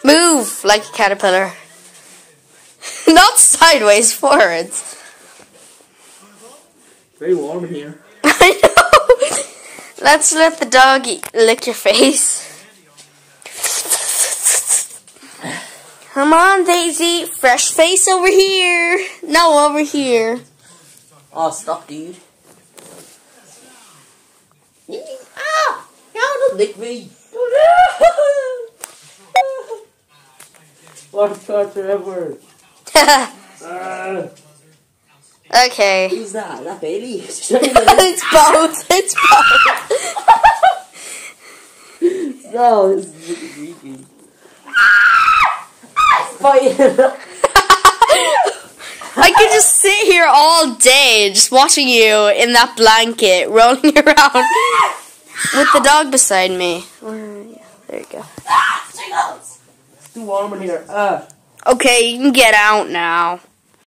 Move like a caterpillar. Not sideways, forwards. Very warm in here. I know. Let's let the dog lick your face. Come on, Daisy. Fresh face over here. No, over here. Oh, stop, dude. Ah! Don't lick me. What torture ever? Okay. Who's that? That Bailey? It's both. It's both. No, this is really creepy. Fight! I could just sit here all day just watching you in that blanket rolling around with the dog beside me. Yeah, there you go. It's too warm in here. Okay, you can get out now.